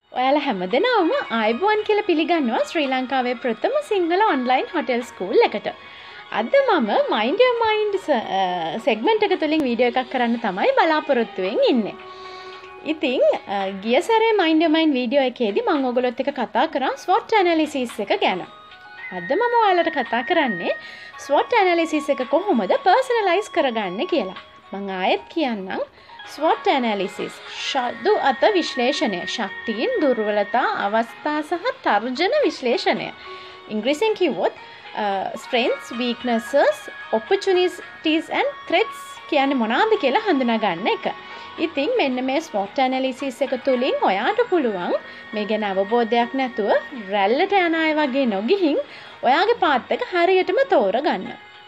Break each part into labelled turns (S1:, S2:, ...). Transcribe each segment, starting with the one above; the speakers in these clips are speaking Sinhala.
S1: ඔයාලා හැමදෙනාම ආයුබෝවන් කියලා පිළිගන්නවා ශ්‍රී ලංකාවේ ප්‍රථම සිංහල ඔන්ලයින් හොටෙල් ස්කූල් එකට. අද මම Mind Your Mind සෙග්මන්ට් එක තුලින් වීඩියෝ එකක් කරන්න තමයි බලාපොරොත්තු වෙමින් ඉන්නේ. ඉතින් ගිය සැරේ Mind Your Mind වීඩියෝ එකේදී මම ඔයගොල්ලොත් එක්ක කතා කරා SWOT analysis එක ගැන. අද මම ඔයාලට කතා කරන්නේ SWOT analysis එක කොහොමද personalize කරගන්නේ කියලා. මම ආයෙත් කියන්නම් SWOT analysis ශාදු අත විශ්ලේෂණය ශක්තියින් දුර්වලතා අවස්ථා සහ තර්ජන විශ්ලේෂණය ඉංග්‍රීසියෙන් කිව්වොත් strengths weaknesses opportunities and threats කියන්නේ මොනවාද කියලා හඳුනා ගන්න එක. ඉතින් මෙන්න මේ SWOT analysis එක තුලින් ඔයාට පුළුවන් මේ ගැන අවබෝධයක් නැතුව රැල්ලට යන අය වගේ නොගිහින් ඔයාගේ පාත් එක හරියටම තෝරගන්න.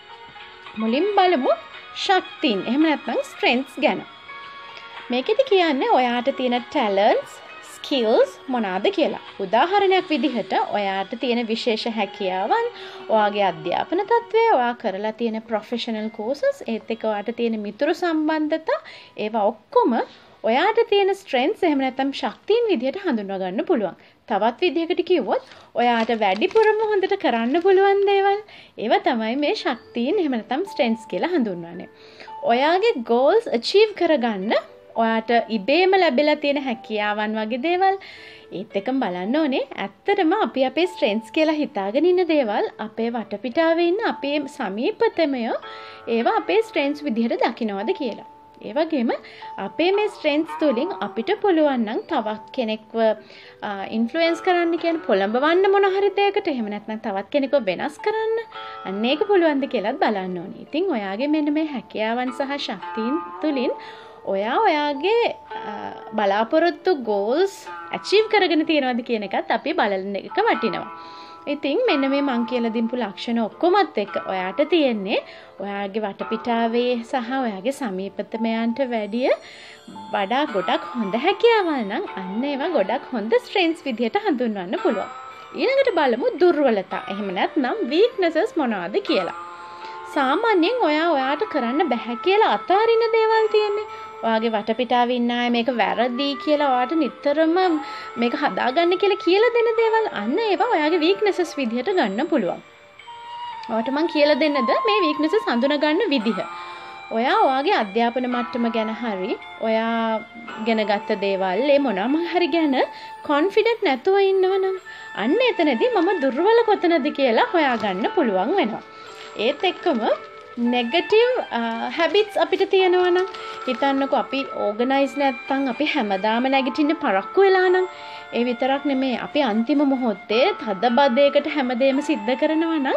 S1: මුලින් බලමු ශක්තියින් එහෙම නැත්නම් strengths ගැන. මේකෙදි කියන්නේ ඔයාට තියෙන talents, skills මොනවාද කියලා. උදාහරණයක් විදිහට ඔයාට තියෙන විශේෂ හැකියාවන්, ඔයාගේ අධ්‍යාපන තත්ත්වය, ඔයා කරලා තියෙන professional courses, ඒත් එක්ක ඔයාට තියෙන මිතුරු සම්බන්ධතා, ඒවා ඔක්කොම ඔයාට තියෙන strengths එහෙම නැත්නම් ශක්තියින් විදිහට හඳුන්වා ගන්න පුළුවන්. තවත් විදිහකට කිව්වොත් ඔයාට වැඩිපුරම හොඳට කරන්න පුළුවන් දේවල්, ඒවා තමයි මේ ශක්තියින් එහෙම නැත්නම් strengths කියලා හඳුන්වන්නේ. ඔයාගේ goals achieve කරගන්න ඔයාට ඉබේම ලැබිලා තියෙන හැකියාවන් වගේ දේවල් ඒත් එකම බලන්න ඕනේ. ඇත්තටම අපි අපේ ස්ට්‍රෙන්ත්ස් කියලා හිතාගෙන ඉන්න දේවල් අපේ වටපිටාවේ ඉන්න අපේ සමීපතමය ඒවා අපේ ස්ට්‍රෙන්ත්ස් විදිහට දකින්නවද කියලා. ඒ වගේම අපේ මේ ස්ට්‍රෙන්ත්ස් තුලින් අපිට පුළුවන් නම් තවත් කෙනෙක්ව ඉන්ෆ්ලුවෙන්ස් කරන්න කියන්නේ පොළඹවන්න මොන හරි දෙයකට එහෙම නැත්නම් තවත් කෙනෙක්ව වෙනස් කරන්න අන්න ඒක පුළුවන්ද කියලාත් බලන්න ඕනේ. ඉතින් ඔයාගේ මෙන්න මේ හැකියාවන් සහ ශක්තියින් තුලින් ඔයාගේ බලාපොරොත්තු goals achieve කරගෙන තියනවාද කියන එකත් අපි බලන එක වටිනවා. ඉතින් මෙන්න මේ මං කියලා දීපු ලක්ෂණ ඔක්කොමත් එක්ක ඔයාට තියෙන්නේ ඔයාගේ වටපිටාවේ සහ ඔයාගේ සමීපතමයන්ට වැඩිය වඩා ගොඩක් හොඳ හැකියාවල් නම් අන්න ඒවා ගොඩක් හොඳ strengths විදිහට හඳුන්වන්න පුළුවන්. ඊළඟට බලමු දුර්වලතා. එහෙම නැත්නම් weaknesses මොනවද කියලා. සාමාන්‍යයෙන් ඔයාට කරන්න බැහැ කියලා අතාරින දේවල් තියෙන්නේ. ඔයාගේ වටපිටාවේ ඉන්න අය මේක වැරදි කියලා ඔයාට නිතරම මේක හදාගන්න කියලා දෙන දේවල් අන්න ඒවා ඔයාගේ weaknesses විදිහට ගන්න පුළුවන්. ඔයාට මම කියලා දෙන්නද මේ weaknesses හඳුනා ගන්න විදිහ. ඔයාගේ අධ්‍යාපන මට්ටම ගැන හරි ඔයා ගැන ගත්ත දේවල් ඒ මොනවාම හරි ගැන confident නැතුව ඉන්නවනම් අන්න එතනදී මම දුර්වල කොතනද කියලා හොයාගන්න පුළුවන් වෙනවා. ඒත් එක්කම negative habits අපිට තියෙනවා නම් හිතන්නකෝ අපි organize නැත්නම් අපි හැමදාම නැගිටින්න පරක්කු වෙලා නම් ඒ විතරක් නෙමෙයි අපි අන්තිම මොහොතේ තදබදයකට හැමදේම සිද්ධ කරනවා නම්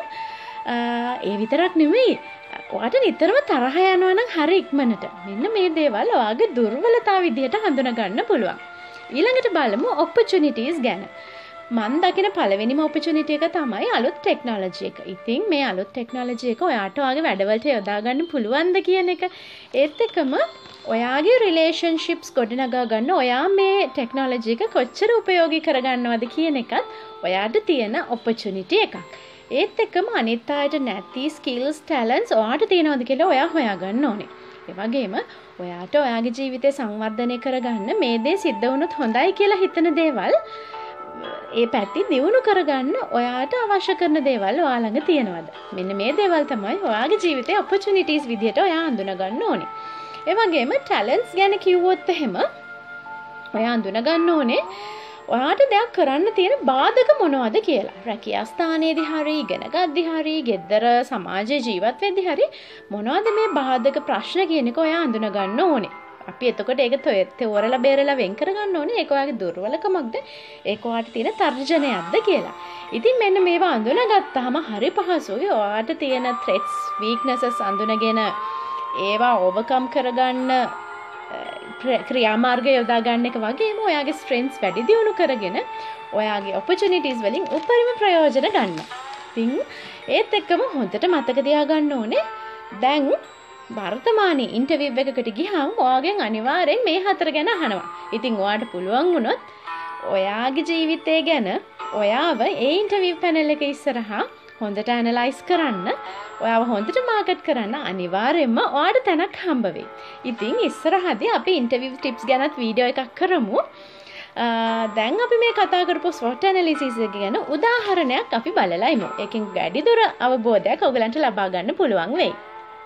S1: ඒ විතරක් නෙමෙයි ඔයාට නිතරම තරහ යනවා නම් හරි ඉක්මනට මෙන්න මේ දේවල් ඔයාගේ දුර්වලතාව විදිහට හඳුනා ගන්න පුළුවන්. ඊළඟට බලමු opportunities ගැන. මන් දකින පළවෙනිම opportunity එක තමයි අලුත් technology එක. ඉතින් මේ අලුත් technology එක ඔයාට ඔයාගේ වැඩවලට යොදා ගන්න පුළුවන්ද කියන එක. ඒත් එක්කම ඔයාගේ relationships ගොඩනගා ගන්න ඔයා මේ technology එක කොච්චර ප්‍රයෝගී කරගන්නවද කියන එකත් ඔයාට තියෙන opportunity එකක්. ඒත් එක්කම අනිත් අයට නැති skills talents ඔයාට තියෙනවද කියලා ඔයා හොයාගන්න ඕනේ. ඒ වගේම ඔයාට ඔයාගේ ජීවිතේ සංවර්ධනය කරගන්න මේ දේ සිද්ධ වුණොත් හොඳයි කියලා හිතන දේවල් ඒ පැති දියුණු කරගන්න ඔයාට අවශ්‍ය කරන දේවල් ඔයා ළඟ තියෙනවද? මෙන්න මේ දේවල් තමයි ඔයාගේ ජීවිතේ opportunities විදිහට ඔයා හඳුනා ගන්න ඕනේ. ඒ වගේම talents ගැන කිව්වොත් එහෙම ඔයා හඳුනා ගන්න ඕනේ ඔයාට දෙයක් කරන්න තියෙන බාධක මොනවද කියලා. රැකියා ස්ථානයේදී හරි, ඉගෙන ගද්දී හරි, ගෙදර සමාජයේ ජීවත් වෙද්දී හරි මොනවද මේ බාධක ප්‍රශ්න කියන එක ඔයා හඳුනා ගන්න ඕනේ. අපි එතකොට ඒක තෝරලා බේරලා වෙන් කරගන්න ඕනේ. ඒක ඔයාගේ දුර්වලකමක්ද? ඒක ඔයාට තියෙන තර්ජනයක්ද කියලා. ඉතින් මෙන්න මේවා අඳුනගත්තාම හරි පහසුයි. ඔයාට තියෙන threats, weaknesses අඳුනගෙන ඒවා overcome කරගන්න ක්‍රියාමාර්ගය යොදා ගන්න එක වගේම ඔයාගේ strengths වැඩි දියුණු කරගෙන ඔයාගේ opportunities වලින් උපරිම ප්‍රයෝජන ගන්න. ඉතින් ඒත් එක්කම හොඳට මතක තියාගන්න ඕනේ දැන් වර්තමානයේ ඉන්ටර්විව් එකකට ගියාම ඔයාගෙන් අනිවාර්යෙන් මේ හතර ගැන අහනවා. ඉතින් ඔයාට පුළුවන් වුණොත් ඔයාගේ ජීවිතය ගැන ඔයාව ඒ ඉන්ටර්විව් පැනල් එක ඉස්සරහා හොඳට ඇනලයිස් කරන්න, ඔයාව හොඳට මාකට් කරන්න අනිවාර්යෙන්ම ඔයාට තැනක් හම්බ වෙයි. ඉතින් ඉස්සරහදී අපි ඉන්ටර්විව් ටිප්ස් ගැනත් වීඩියෝ එකක් කරමු. දැන් අපි මේ කතා කරපු SWOT analysis එක ගැන උදාහරණයක් අපි බලලා ඉමු. ඒකෙන් වැඩිදුර අවබෝධයක් ඔයගලන්ට ලබා ගන්න පුළුවන් වෙයි.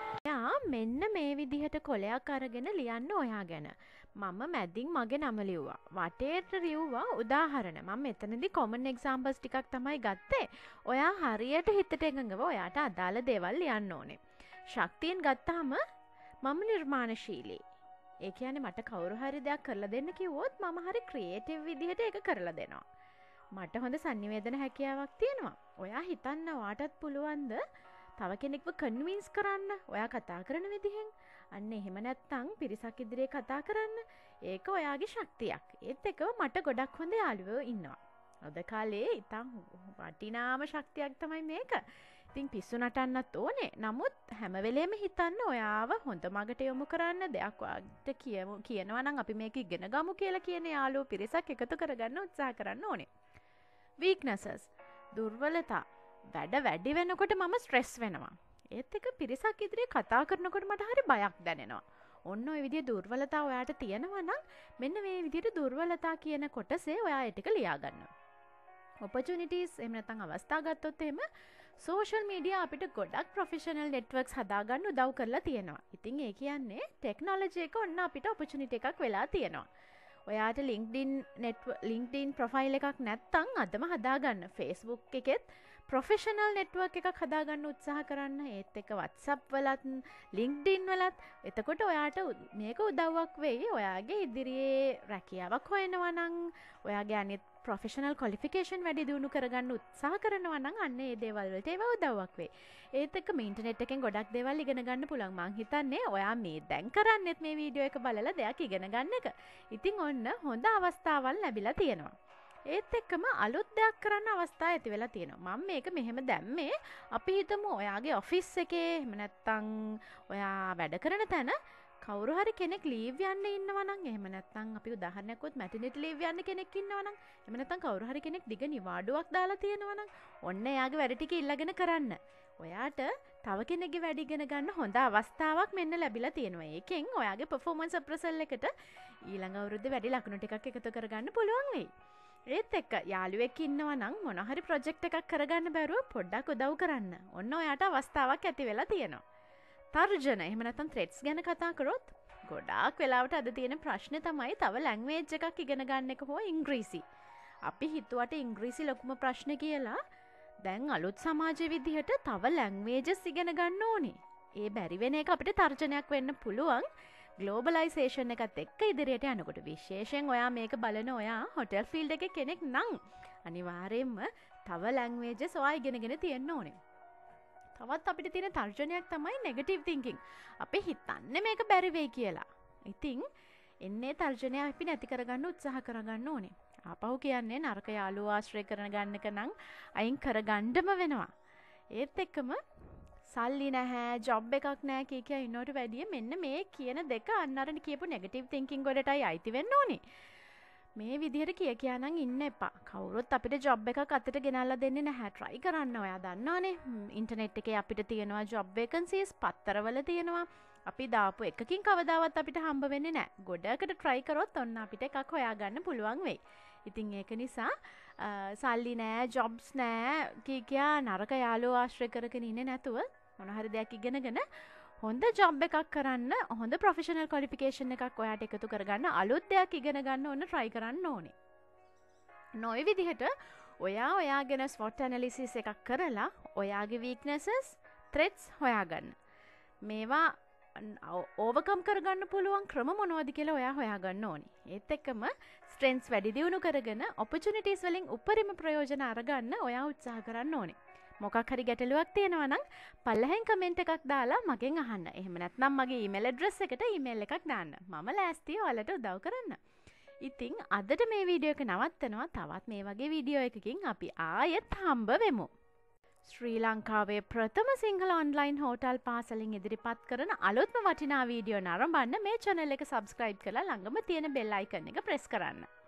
S1: මෙන්න මේ විදිහට කොලයක් අරගෙන ලියන්න ඔයා ගැන. මම මැදින් මගේ නම ලිව්වා. වටේට ලිව්වා උදාහරණ. මම මෙතනදී common examples ටිකක් තමයි ගත්තේ. ඔයා හරියට හිතට එකඟව ඔයාට අදාළ දේවල් ලියන්න ඕනේ. ශක්තියෙන් ගත්තාම මම නිර්මාණශීලී. ඒ කියන්නේ මට කවුරු හරි දෙයක් කරලා දෙන්න කිව්වොත් මම හරි ක්‍රියේටිව් විදිහට ඒක කරලා දෙනවා. මට හොඳ sannivedana හැකියාවක් තියෙනවා. ඔයා හිතන්න ඔයාටත් පුළුවන්ද තව කෙනෙක්ව කන්වින්ස් කරන්න ඔයා කතා කරන විදිහෙන්? අන්න එහෙම නැත්තම් පිරිසක් ඉදිරියේ කතා කරන්න. ඒක ඔයාගේ ශක්තියක්. ඒත් එකව මට ගොඩක් හොඳ යාළුවෝ ඉන්නවා. අද කාලේ ඉතින් වටිනාම ශක්තියක් තමයි මේක. ඉතින් පිස්සු නටන්නත් ඕනේ. නමුත් හැම වෙලේම හිතන්න ඔයාව හොඳ මගට යොමු කරන්න දෙයක් ඔයාට කියනවා නම් අපි මේක ඉගෙන ගමු කියලා කියන යාළුවෝ පිරිසක් එකතු කරගන්න උත්සාහ කරන්න ඕනේ. weaknesses දුර්වලතා වැඩි වෙනකොට මම ස්ට්‍රෙස් වෙනවා. ඒත් එක පිරිසක් ඉදිරියේ කතා කරනකොට මට හරි බයක් දැනෙනවා. ඔන්න ඔය විදිහේ දුර්වලතා ඔයාට තියෙනවා නම් මෙන්න මේ විදිහට දුර්වලතා කියන කොටසේ ඔයා ඒ ටික ලියා ගන්න. opportunities එහෙම නැත්නම් අවස්ථා ගත්තොත් එහෙම social media අපිට ගොඩක් professional networks හදාගන්න උදව් කරලා තියෙනවා. ඉතින් ඒ කියන්නේ technology එක ඔන්න අපිට opportunity එකක් වෙලා තියෙනවා. ඔයාට LinkedIn profile එකක් නැත්නම් අදම හදාගන්න. Facebook එකෙත් ප්‍රොෆෙෂනල් නෙට්වර්ක් එකක් හදාගන්න උත්සාහ කරන්න. ඒත් එක WhatsApp වලත් LinkedIn වලත්. එතකොට ඔයාට මේක උදව්වක් වෙයි. ඔයාගේ ඉදිරියේ රැකියාවක් හොයනවා නම් ඔයාගේ අනිත් ප්‍රොෆෙෂනල් ක්වොලිෆිකේෂන් වැඩි දියුණු කරගන්න උත්සාහ කරනවා නම් අන්න ඒ දේවල් වලට ඒව උදව්වක් වෙයි. ඒත් එක මේ ඉන්ටර්නෙට් එකෙන් ගොඩක් දේවල් ඉගෙන ගන්න පුළුවන්. මං හිතන්නේ ඔයා මේ දැන් කරන්නේත් මේ වීඩියෝ එක බලලා දෙයක් ඉගෙන ගන්න එක. ඉතින් ඔන්න හොඳ අවස්ථාවල් ලැබිලා තියෙනවා. ඒත් එක්කම අලුත් දෙයක් කරන්න අවස්ථා ඇති වෙලා තියෙනවා. මම මේක මෙහෙම දැම්මේ අපි හිතමු ඔයාගේ ඔෆිස් එකේ එහෙම නැත්නම් ඔයා වැඩ කරන තැන කවුරු හරි කෙනෙක් ලීව් යන්න ඉන්නවා නම් එහෙම නැත්නම් අපි උදාහරණයක් වොත් මැටර්නිටි ලීව් යන්න කෙනෙක් ඉන්නවා නම් එහෙම නැත්නම් කවුරු හරි කෙනෙක් දිග නිවාඩුවක් දාලා තියෙනවා නම් ඔන්න එයාගේ වැඩ ටික ඉල්ලගෙන කරන්න. ඔයාට තව කෙනෙක්ගේ වැඩ ඉගෙන ගන්න හොඳ අවස්ථාවක් මෙන්න ලැබිලා තියෙනවා. ඒකෙන් ඔයාගේ performance appraisal එකට ඊළඟ අවුරුද්දේ වැඩි ලකුණු ටිකක් එකතු කරගන්න පුළුවන් වෙයි. ඒත් එක්ක යාළුවෙක් ඉන්නවා නම් මොන හරි ප්‍රොජෙක්ට් එකක් කරගන්න බැරුව පොඩ්ඩක් උදව් කරන්න. ඔන්න ඔයාට අවස්ථාවක් ඇති වෙලා තියෙනවා. තර්ජන එහෙම නැත්නම් threats ගැන කතා කරොත් ගොඩාක් වෙලාවට අද තියෙන ප්‍රශ්නේ තමයි තව ලැන්ග්වේජ් එකක් ඉගෙන ගන්න එක හෝ ඉංග්‍රීසි. අපි හිතුවට ඉංග්‍රීසි ලොකුම ප්‍රශ්නේ කියලා. දැන් අලුත් සමාජයේ විදිහට තව ලැන්ග්වේජස් ඉගෙන ගන්න ඕනේ. ඒ බැරි වෙන එක අපිට තර්ජනයක් වෙන්න පුළුවන්. ග්ලෝබලයිසේෂන් එකත් එක්ක ඉදිරියට යනකොට විශේෂයෙන් ඔයා මේක බලන ඔයා හොටෙල් ෆීල්ඩ් එකේ කෙනෙක් නම් අනිවාර්යයෙන්ම තව ලැන්ග්වේජස් ඔයා ඉගෙනගෙන තියෙන්න ඕනේ. තවත් අපිට තියෙන තර්ජනයක් තමයි නෙගටිව් තින්කින්. අපි හිතන්නේ මේක බැරි වෙයි කියලා. ඉතින් එන්නේ තර්ජනය අපි නැති කරගන්න උත්සාහ කරගන්න ඕනේ. ආපහු කියන්නේ නරක යාළුවා ආශ්‍රය කරන ගන්නක නම් අයින් කරගන්නම වෙනවා. ඒත් එක්කම සල්ලි නැහැ, ජොබ් එකක් නැහැ කිය ඉන්නවට වැඩිය මෙන්න මේ කියන දෙක අන්නරට කියපු නෙගටිව් තින්කින් වලටයි අයිති වෙන්න ඕනේ. මේ විදිහට කියා නම් ඉන්න එපා. කවුරුත් අපිට ජොබ් එකක් අතට ගෙනල්ලා දෙන්නේ නැහැ. try කරන්න. ඔයා දන්නවනේ ඉන්ටර්නෙට් එකේ අපිට තියෙනවා ජොබ් vacancies, පත්තරවල තියෙනවා. අපි දාපු එකකින් කවදාවත් අපිට හම්බ වෙන්නේ නැහැ. ගොඩකට try කරොත් ඔන්න අපිට එකක් හොයාගන්න පුළුවන් වෙයි. ඉතින් ඒක නිසා සල්ලි නෑ, ජොබ්ස් නෑ කියා නරක යාළුවෝ ආශ්‍රය කරගෙන ඉන්නේ නැතුව මොන හරි දෙයක් ඉගෙනගෙන හොඳ ජොබ් එකක් කරන්න, හොඳ ප්‍රොෆෙෂනල් ක්වොලිෆිකේෂන් එකක් ඔයාට එකතු කරගන්න, අලුත් දෙයක් ඉගෙන ගන්න ඕන try කරන්න ඕනේ. නොයි විදිහට ඔයා ගැන SWOT analysis එකක් කරලා ඔයාගේ weaknesses, threats හොයාගන්න. මේවා ඕවර්කම් කරගන්න පුළුවන් ක්‍රම මොනවද කියලා ඔයා හොයාගන්න ඕනේ. ඒත් එක්කම ස්ට්‍රෙන්ත්ස් වැඩි දියුණු කරගෙන opportunities වලින් උපරිම ප්‍රයෝජන අරගන්න ඔයා උත්සාහ කරන්න ඕනේ. මොකක් හරි ගැටලුවක් තියෙනවා නම් පල්ලෙහෙන් කමෙන්ට් එකක් දාලා මගෙන් අහන්න. එහෙම නැත්නම් මගේ ඊමේල් ඇඩ්‍රස් එකට ඊමේල් එකක් දාන්න. මම ලෑස්තියි ඔයාලට උදව් කරන්න. ඉතින් අදට මේ වීඩියෝ එක නවත්තනවා. තවත් මේ වගේ වීඩියෝ එකකින් අපි ආයෙත් හම්බ වෙමු. ශ්‍රී ලංකාවේ ප්‍රථම සිංහල ඔන්ලයින් හෝටල් පාසලින් ඉදිරිපත් කරන අලුත්ම වටිනා වීඩියෝ නරඹන්න මේ channel එක subscribe කරලා ළඟම තියෙන bell icon එක press කරන්න.